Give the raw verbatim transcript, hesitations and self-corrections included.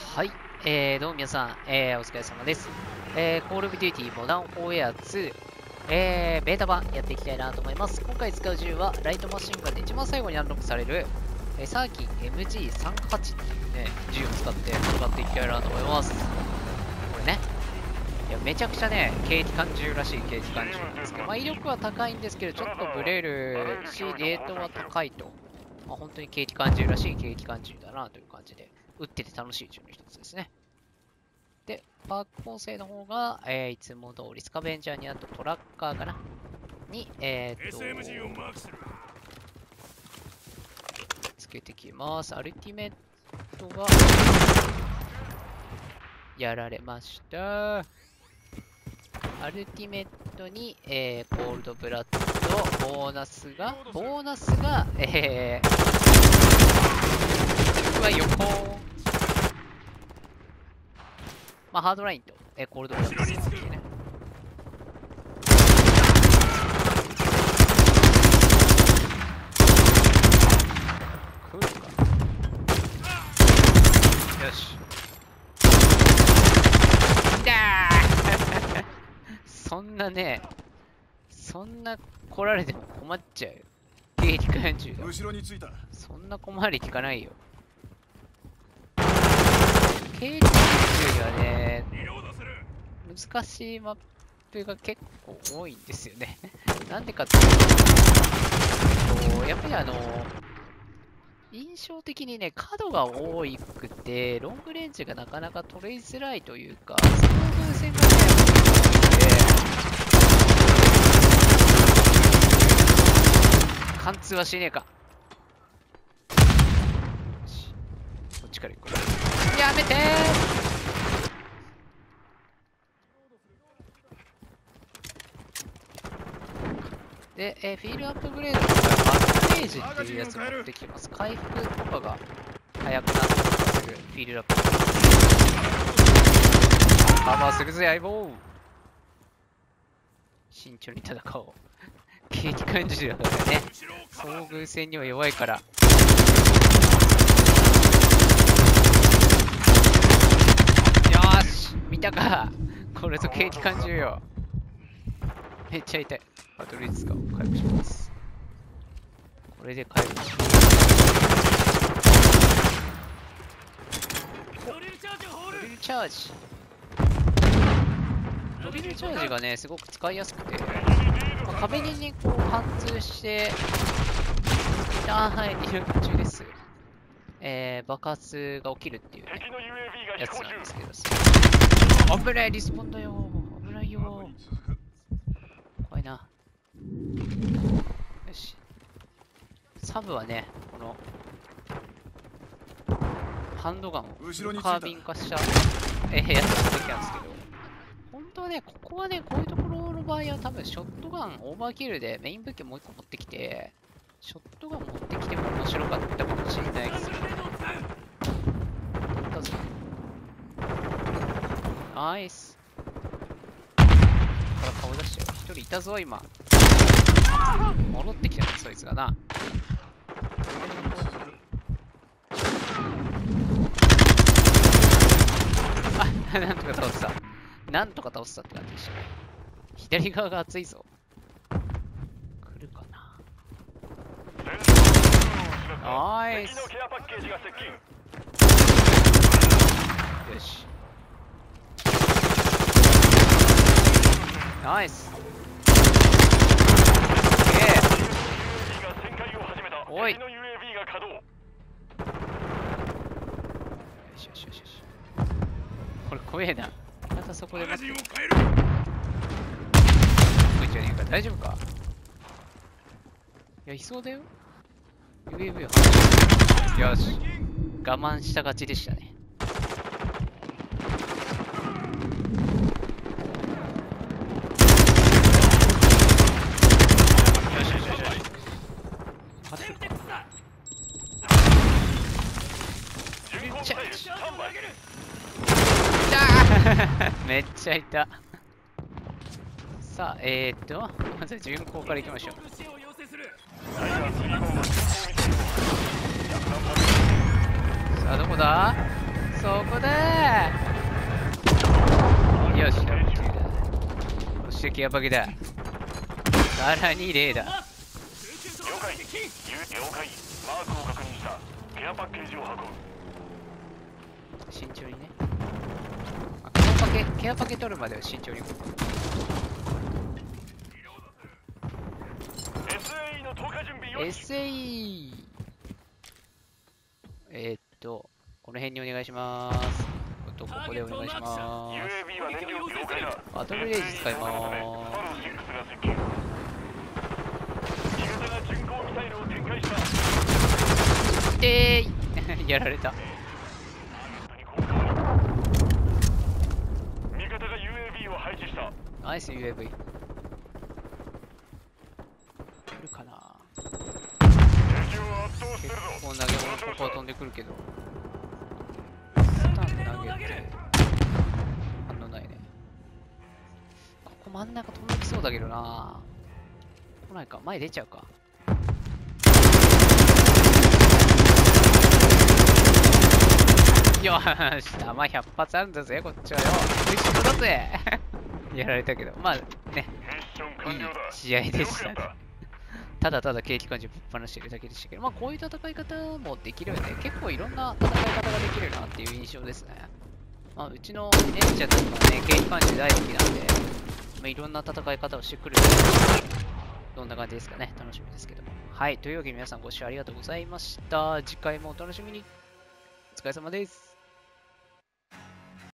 はい、えー、どうも皆さん、えー、お疲れ様です。えー、コールオブデューティーモダンオーエアツー、えー、ベータ版やっていきたいなと思います。今回使う銃は、ライトマシンガンで一番最後にアンロックされる、えー、サーキン エムジーさんじゅうはち っていうね、銃を使って戦っていきたいなと思います。これね、いやめちゃくちゃね、軽機関銃らしい軽機関銃なんですけど、まあ、威力は高いんですけど、ちょっとブレるし、レートは高いと。まあ、本当に軽機関銃らしい軽機関銃だなという感じで、撃ってて楽しい銃の一つですね。で、パーク構成の方が、えー、いつも通りスカベンジャーにあとトラッカーかなに、えー、っと、つけてきます。アルティメットが、やられました。アルティメットに、えー、コールドブラッド、ボーナスが、ボーナスが、えー、僕は横、まあ、ハードラインと、えー、コールドブラッドですね。来るか。よし。だーそんなね、そんな来られても困っちゃうよ。軽機関銃だ。 後ろについた。 そんな困り聞かないよ。軽機関銃はね、難しいマップが結構多いんですよね。なんでかっていうと、やっぱりあの、印象的にね、角が多くて、ロングレンジがなかなか取りづらいというか、遭遇戦がね、貫通はしねえか。よし、こっちから行こう。やめてーで、えー、フィールアップグレードとかバックページっていうやつを持ってきます。回復とかが速くなったりとかするフィールアップ。カバーするぜ、相棒。慎重に戦おう。軽機関銃だからね。遭遇戦には弱いから。よーし、見たか。これぞ軽機関銃よ。めっちゃ痛い。バトルリスクを回復します。これで回復します。ドリルチャージ。ドリルチャージがね、すごく使いやすくて、まあ、壁にね、こう貫通して、あーはい、リロード中です。えー、爆発が起きるっていうね、やつなんですけど、危ない、リスポンだよ。危ないよ。怖いな。よし。サブはね、このハンドガンをカービン化した、えー、やつができたんですけど、本当はね、ここはね、こういうところの場合は多分ショットガン、オーバーキルでメイン武器をもう一個持ってきて、ショットガン持ってきても面白かったかもしれないですよね。どうぞ。ナイス。ここから顔出してよ。一人いたぞ、今。戻ってきたね、そいつがな。あ、なんとか倒した。なんとか倒したって感じでしたね。左側が熱いぞ。来るかな。ナイス。よし。ナイス。おい。よしよしよしよし。これ怖えな。またそこで待って。こいつじゃねえか。大丈夫か。いや、いそうだよ。ユーエーブイ を外した。よし。我慢した勝ちでしたね。よしよしよしよし。待ってるか。めっちゃいた。さあ、えーっと、まずは巡航からいきましょう。さあ、どこだ？ そこだー。よし、ダブルキルだ。そしてケアパケだ。さらにレーダー。 了解。了解。マークを確認した。ケアパッケージを運ぶ。 慎重にね。あ、ケアパケ、ケアパケ取るまでは慎重に。 エスエーイー の投下準備よし。 エスエーイー。えー、っと、この辺にお願いします。とここでお願いしまユーエービー は燃料了解だ。 す。バトルレイジ使いまスパローーシックスが接近。味方が巡航ミサイルを展開した。 す。でーいやられた。 味方が ユーエービー を配置した。 ナイス ユーエーブイ。来るかな。 敵を圧倒す結るぞ。 構投げ物ここは飛んでくるけど。スタン投げて反応ないね。ここ真ん中飛んできそうだけどな。来ないか。前出ちゃうか。よーし、弾ひゃく発あるんだぜ、こっちはよ。後ろだぜやられたけど、まあね、 ミッション完了だ。 いい試合でしたね。 よかった。 ただただ景気感じぶっ放してるだけでしたけど、まあこういう戦い方もできるよね。結構いろんな戦い方ができるなっていう印象ですね。まあうちの姉ちゃんたちもね、景気感じ大好きなんで、まあ、いろんな戦い方をしてくるので、どんな感じですかね。楽しみですけども。はい。というわけで皆さんご視聴ありがとうございました。次回もお楽しみに。お疲れ様です。